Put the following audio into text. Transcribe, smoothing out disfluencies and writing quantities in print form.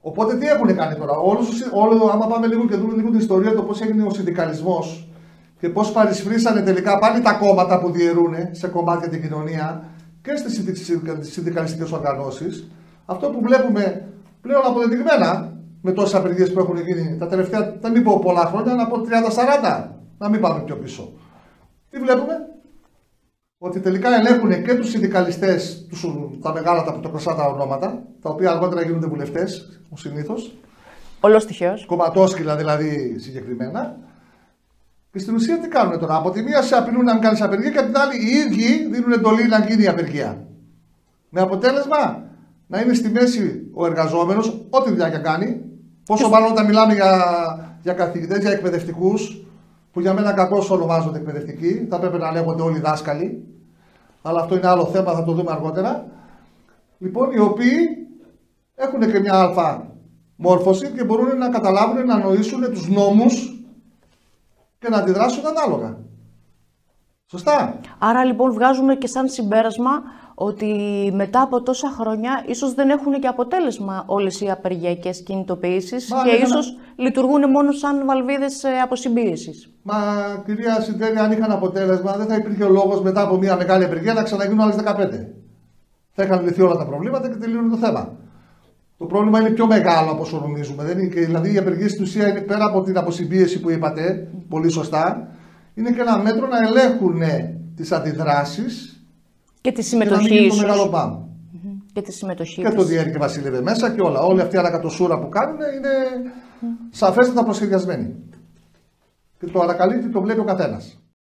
Οπότε τι έχουν κάνει τώρα. Άμα πάμε λίγο και δούμε λίγο την ιστορία, το πώς έγινε ο συνδικαλισμός και πώς παρισφρήσανε τελικά πάλι τα κόμματα που διαιρούν σε κομμάτια την κοινωνία και στις συνδικαλιστικές οργανώσεις. Αυτό που βλέπουμε πλέον αποδεδειγμένα με τόσες απεργίες που έχουν γίνει τα τελευταία, θα μην πω πολλά χρόνια, να πω 30-40, να μην πάμε πιο πίσω. Τι βλέπουμε? Ότι τελικά ελέγχουν και τους συνδικαλιστές, τα μεγάλα, τα πρωτοκλασσάτα ονόματα, τα οποία αργότερα γίνονται βουλευτές, συνήθως. Όλος τυχαίως. Κομματόσκυλα δηλαδή συγκεκριμένα. Και στην ουσία τι κάνουν τώρα? Από τη μία σε απειλούν να μην κάνεις απεργία και από την άλλη οι ίδιοι δίνουν εντολή να γίνει η απεργία. Με αποτέλεσμα να είναι στη μέση ο εργαζόμενος, ό,τι δουλειά και κάνει. Πόσο μάλλον όταν μιλάμε για καθηγητές, για εκπαιδευτικούς, που για μένα κακώς ονομάζονται εκπαιδευτικοί, θα πρέπει να λέγονται όλοι δάσκαλοι. Αλλά αυτό είναι άλλο θέμα, θα το δούμε αργότερα. Λοιπόν, οι οποίοι έχουν και μια αλφα μόρφωση και μπορούν να καταλάβουν, να νοήσουν τους νόμους και να αντιδράσουν ανάλογα. Σωστά. Άρα λοιπόν βγάζουμε και σαν συμπέρασμα ότι μετά από τόσα χρόνια ίσως δεν έχουν και αποτέλεσμα όλες οι απεργιακές κινητοποιήσεις και ίσως λειτουργούν μόνο σαν βαλβίδες αποσυμπίεσης. Μα κυρία Συντέλη, αν είχαν αποτέλεσμα δεν θα υπήρχε ο λόγος μετά από μια μεγάλη απεργία να ξαναγίνουν άλλες 15. Θα είχαν λυθεί όλα τα προβλήματα και τελείωνε το θέμα. Το πρόβλημα είναι πιο μεγάλο από όσο νομίζουμε. Δεν είναι, δηλαδή η απεργία στην ουσία είναι πέρα από την αποσυμπίεση που είπατε, πολύ σωστά, είναι και ένα μέτρο να ελέγχουν τις αντιδράσεις και τη συμμετοχή. Και να μην το μεγάλο μπαμ. Και τη συμμετοχή. Και το Διέρη και Βασίλευε μέσα και όλα. Όλη αυτή η ανακατοσούρα που κάνουν είναι σαφέστατα προσχεδιασμένη. Και το ανακαλύπτει, το βλέπει ο καθένας.